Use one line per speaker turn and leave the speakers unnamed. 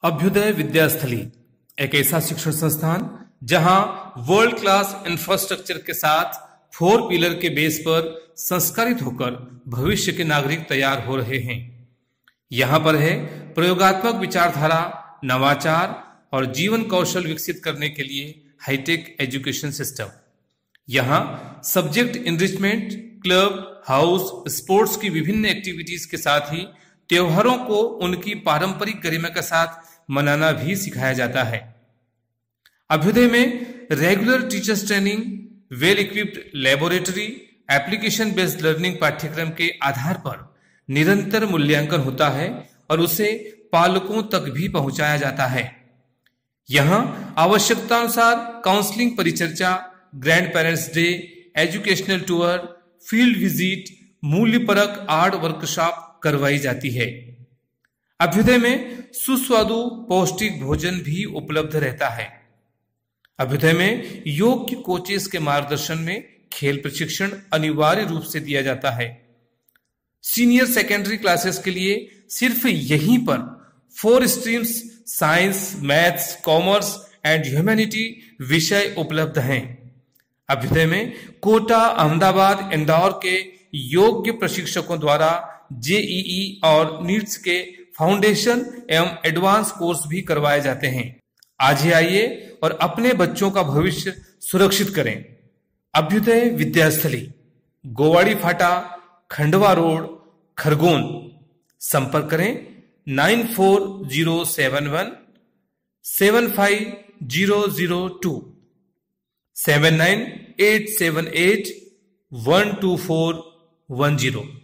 अभ्युदय विद्यास्थली एक ऐसा शिक्षण संस्थान जहां वर्ल्ड क्लास इंफ्रास्ट्रक्चर के साथ 4 पिलर के बेस पर संस्कारित होकर भविष्य के नागरिक तैयार हो रहे हैं। यहां पर है प्रयोगात्मक विचारधारा, नवाचार और जीवन कौशल विकसित करने के लिए हाईटेक एजुकेशन सिस्टम। यहां subject enrichment, club, house, sports की विभिन्न एक्टिविटीज के साथ ही त्योहारों को उनकी पारंपरिक गरिमा के साथ मनाना भी सिखाया जाता है। अभ्युदय में regular teachers training, well equipped laboratory, application based learning पाठ्यक्रम के आधार पर निरंतर मूल्यांकन होता है और उसे पालकों तक भी पहुंचाया जाता है। यहां आवश्यकतानुसार काउंसलिंग परिचर्चा, grand parents day, educational tour, field visit, मूल्यपरक आर्ट वर्कशॉप करवाई जाती है। अभ्युदय में सुस्वादु पौष्टिक भोजन भी उपलब्ध रहता है। अभ्युदय में योग्य कोचेस के मार्गदर्शन में खेल प्रशिक्षण अनिवार्य रूप से दिया जाता है। सीनियर सेकेंडरी क्लासेस के लिए सिर्फ यहीं पर 4 streams science, maths, commerce and humanity विषय उपलब्ध हैं। अभ्युदय में कोटा, अहमदाबाद, इंदौर के योग्य प्रशिक्षकों द्वारा जेईई और नीट्स के फाउंडेशन एवं एडवांस कोर्स भी करवाए जाते हैं। आज ही आइए और अपने बच्चों का भविष्य सुरक्षित करें। अभ्युदय विद्यास्थली, गोवाड़ी फाटा, खंडवा रोड, खरगोन। संपर्क करें 94071 75002 79878 12410।